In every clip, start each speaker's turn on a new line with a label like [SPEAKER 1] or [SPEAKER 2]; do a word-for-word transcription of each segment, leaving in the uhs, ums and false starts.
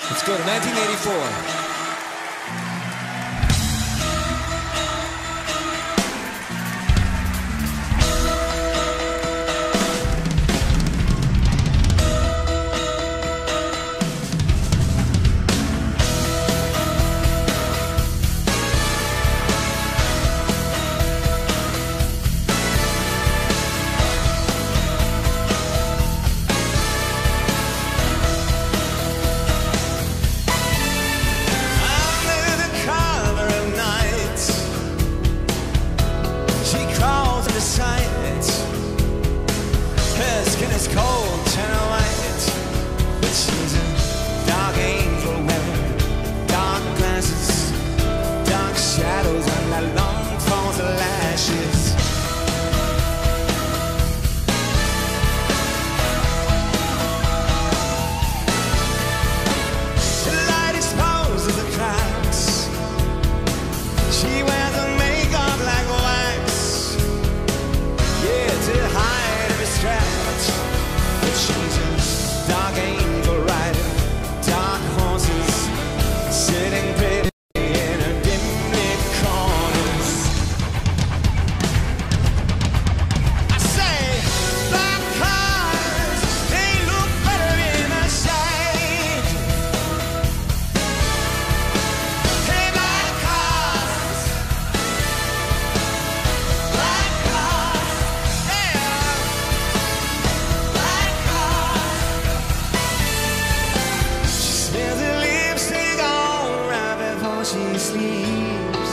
[SPEAKER 1] Let's go to nineteen eighty-four. Her skin is cold, turn white, but she's a dark angel wearing dark glasses, dark shadows under long falls of lashes. The light exposes the cracks. She wears a makeup like wax, yeah, to hide every scratch. But she's a dark angel rider, dark horses, sitting pretty in her dim-lit corners. I say, black cars, they look better in the shade. Hey, black cars, black cars, yeah, black cars. She smells her lipstick all right before she sleeps.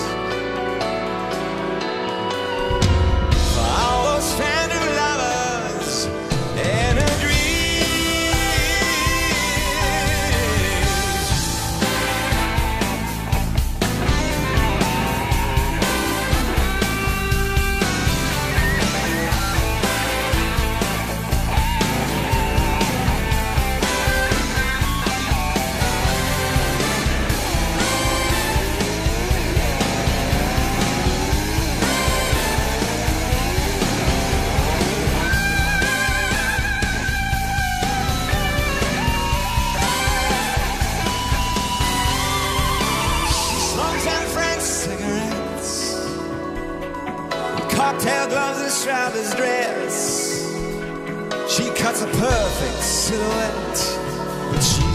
[SPEAKER 1] For all those phantom lovers and her dreams. Smokes and French cigarettes, cocktail gloves and strapless dress. She cuts a perfect silhouette, but she